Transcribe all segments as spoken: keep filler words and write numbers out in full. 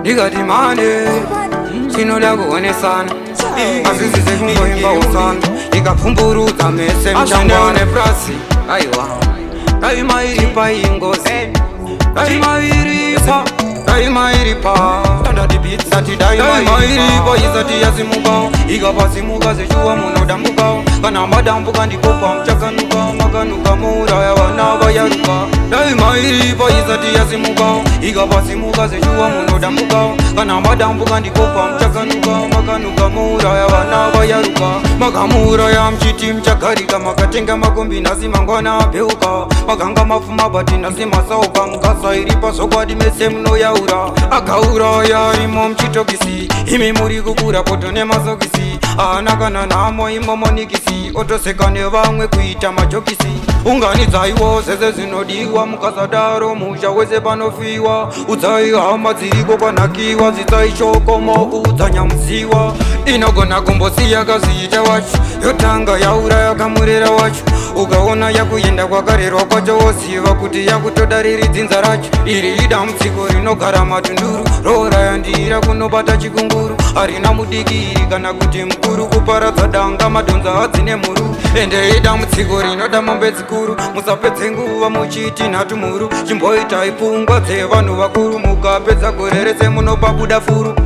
Ndikati mane chinoda kuonesana asisize kungoimba usana ikapfumburudza mese mchangwane prasi aiwa daima iri paingozi daima iripa daima iripa sati daima iripa isati yasimukawo ikapasimuka zechuwa munodambukawo kana madambuka ndikopa mchakanuka makanuka muuraya vana vayaruka daima iripa isati yasimukawo ikapasimuka zechuwa munodambukawo kana madambuka ndikopa mchakanuka makanuka muuraya vana vayaruka makamuuraya mchiti mchagarika makatenga makombi nhasi mangwana apeuka makanga mafuma bati nhasi masauka mukasa iripa zokwadi mese munoyaura akauraya arimo mchitokisi imi muri kukura poto nemasokisi ana kana nhamo imomonikisi otoseka nevamwe kuita majokisi unganidzaiwo zese zvinodiwa mukasadaro musha wese panofiwa udzai hama dziriko kwanhakiwa dzitsaishokomo udzanyamuziwa inogona kumbosiya kaziita wacho yotanga yaura yakamurera wacho ukaona yakuenda kwakarerwa kwacho woziva kuti yakutoda riri dzinza racho iri idambudziko rinogara matunduru roorayandira kunobata chikunguru harina mudikiri kana kuti mukuru kuparadza danga madhonza hadzine muru ende idambudziko rinoda mombe dzikuru musapedze nguva muchiti nhatumuru chimboitai pfungwa dzevanhu vakuru mukapedza gore rese munopabuda furu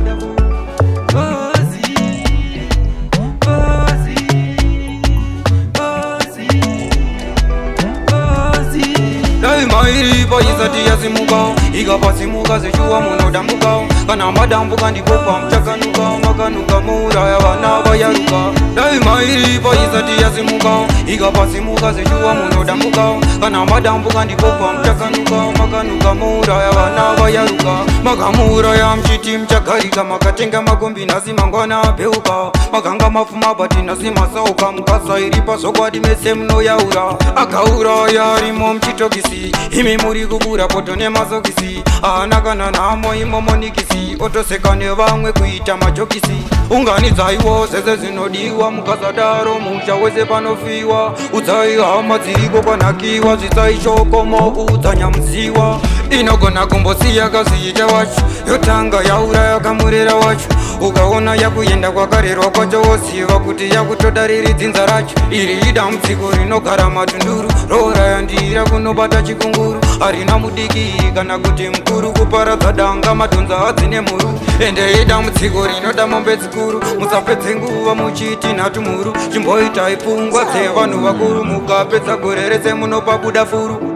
daima iripa isati yasimukawo ikapasimuka zechuwa munodambukawo kana madambuka ndikopa mchakanuka makanuka muuraya vana vayaruka daima iripa isati yasimukawo ikapasimuka zechuwa munodambukawo kana madambuka ndikopa mchakanuka makanuka muuraya vana vayaruka makamuuraya mchiti mchagarika makatenga makombi nhasi mangwana apeuka makanga mafuma bati nhasi masauka mukasa iripa zokwadi mese munoyaura akauraya arimo mchitokisi imi muri kukura poto nemasokisi ana kana nhamo imomonikisi otoseka nevamwe kuita majokisi unganidzaiwo zese zvinodiwa mukasadaro musha wese panofiwa udzai hama dziriko kwanhakiwa dzitsaishokomo udzanyamuziwa inogona kumbosiya kaziita wacho yotanga yaura yakamurera wacho ukaona yakuenda kwakarerwa kwacho woziva kuti yakutoda riri dzinza racho iri idambudziko rinogara matunduru roorayandira kunobata chikunguru harina mudikiri kana kuti mukuru kuparadza danga madhonza hadzine muru ende idambudziko rinoda mombe dzikuru musapedze nguva muchiti nhatumuru chimboitai pfungwa dzevanhu vakuru mukapedza gore rese munopabuda furu